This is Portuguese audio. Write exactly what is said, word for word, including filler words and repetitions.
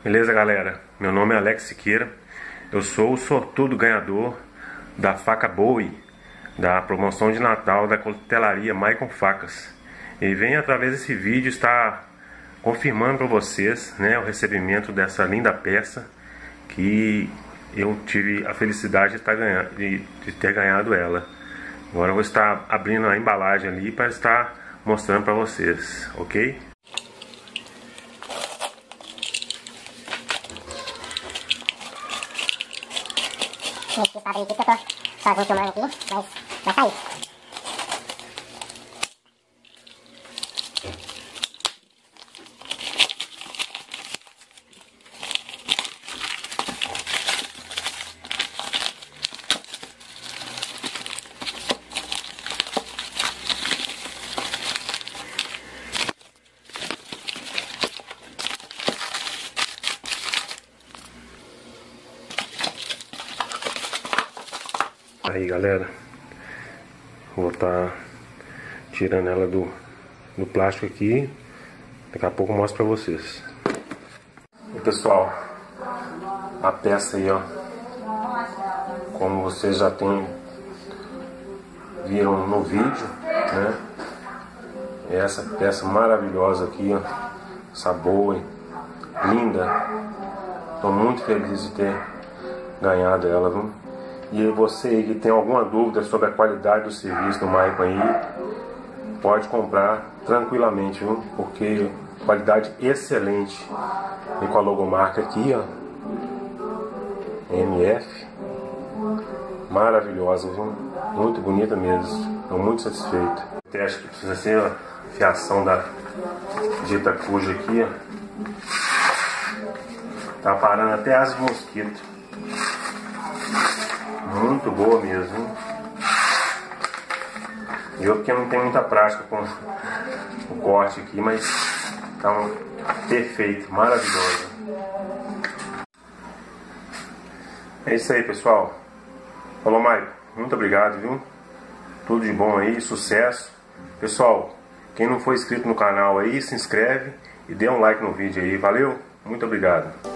Beleza, galera? Meu nome é Alex Siqueira. Eu sou o sortudo ganhador da faca Bowie, da promoção de Natal da cutelaria Maicon Facas. E venho através desse vídeo estar confirmando para vocês, né, o recebimento dessa linda peça que eu tive a felicidade de, estar ganhando, de, de ter ganhado ela. Agora eu vou estar abrindo a embalagem ali para estar mostrando para vocês, ok? Gente, vocês sabem aqui que eu tô sozinho filmando aqui, mas vai sair. Aí, galera, vou estar tirando ela do, do plástico aqui. Daqui a pouco eu mostro pra vocês. E pessoal, a peça aí, ó, como vocês já tem, viram no vídeo, né? Essa peça maravilhosa aqui, ó, essa Bowie, linda. Tô muito feliz de ter ganhado ela, viu? E você que tem alguma dúvida sobre a qualidade do serviço do Maicon aí, pode comprar tranquilamente, viu? Porque qualidade excelente. E com a logomarca aqui, ó, M F, maravilhosa, viu? Muito bonita mesmo. Estou muito satisfeito. O teste que precisa ser a fiação da dita cuja aqui, ó, tá parando até as mosquitos. Muito boa mesmo. E eu porque não tenho muita prática com o corte aqui, mas tá um perfeito, maravilhoso. É isso aí, pessoal. Falou, Maicon. Muito obrigado, viu? Tudo de bom aí, sucesso. Pessoal, quem não for inscrito no canal aí, se inscreve e dê um like no vídeo aí. Valeu? Muito obrigado.